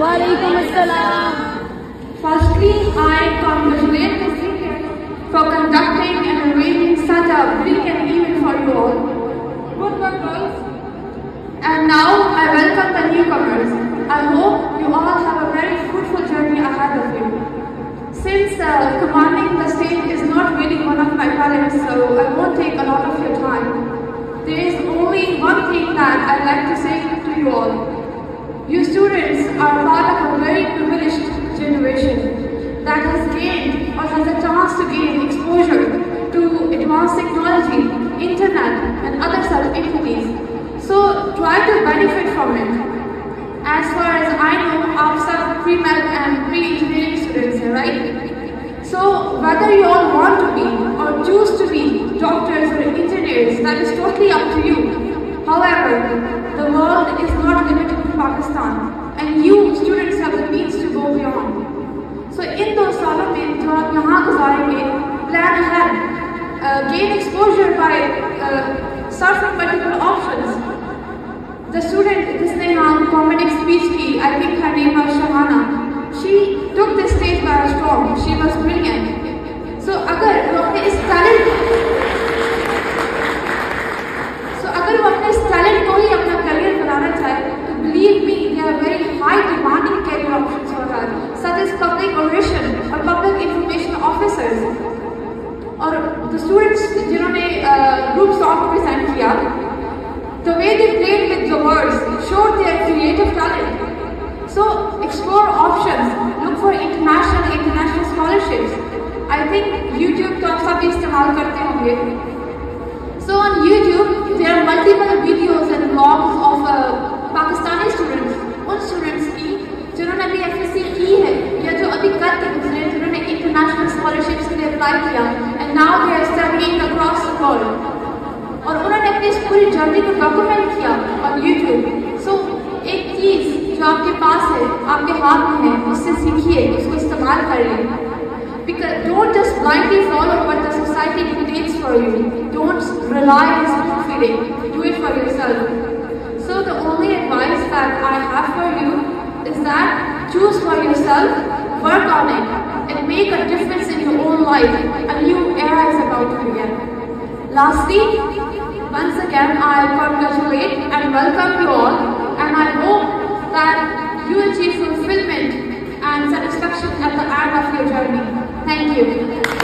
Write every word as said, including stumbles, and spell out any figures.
Walaikum Assalam. Firstly, I congratulate the senior for conducting and arranging such a brilliant event for you all. Good work, girls. And now I welcome the newcomers. I hope you all have a very fruitful journey ahead of you. Since uh, commanding the stage is not really one of my talents, so I won't take a lot of your time. There is only one thing that I'd like to say to you all. You students are part of a very privileged generation that has gained or has a chance to gain exposure to advanced technology, internet and other such entities. So try to benefit from it. As far as I know, आप सब pre-med and pre-engineering students हैं, right? So whether you all want to be or choose to be doctors or engineers, that is totally up to you. However, the world is not limited to Pakistan, and you students have the means to go beyond. So in those सालों में जो आप यहाँ गुजारेंगे, plan ahead, uh, gain exposure by uh, surfing multiple options. The student जिसने यहाँ comedic speech की, I think her name was Shahana. She took the stage by storm. She was brilliant. So अगर वो अपने इस talent, so अगर वो अपने इस talent को ही अपना career बनाना चाहे, तो believe me, there are very high demanding career options for her, such as public oration or public information officers. और the students जिन्होंने uh, group song present किया, the way they played with the words showed their creative talent. So explore options, look for international international scholarships. I think YouTube तो आप सभी इस्तेमाल करते होंगे. So on YouTube there are multiple videos and vlogs of uh, Pakistani students, उन students की जिन्होंने अभी F S C की है या जो अभी कर के गुजरे, जिन्होंने international scholarships के लिए apply किया and now they are studying across the world. और उन्होंने अपनी इस पूरी जर्नी को डॉक्यूमेंट किया on YouTube. So एक चीज जो आपके पास है, आपके हाथ में है, उससे सीखिए, उसको इस्तेमाल करिए. Because don't just blindly follow what the society dictates for you. Don't rely on spoon feeding. Do it for yourself. So the only advice that I have for you is that choose for yourself, work on it, and make a difference in your own life. A new era is about to begin. Lastly, once again, I congratulate and welcome you all, and I hope that you achieve fulfillment and satisfaction at the end of your journey. Thank you.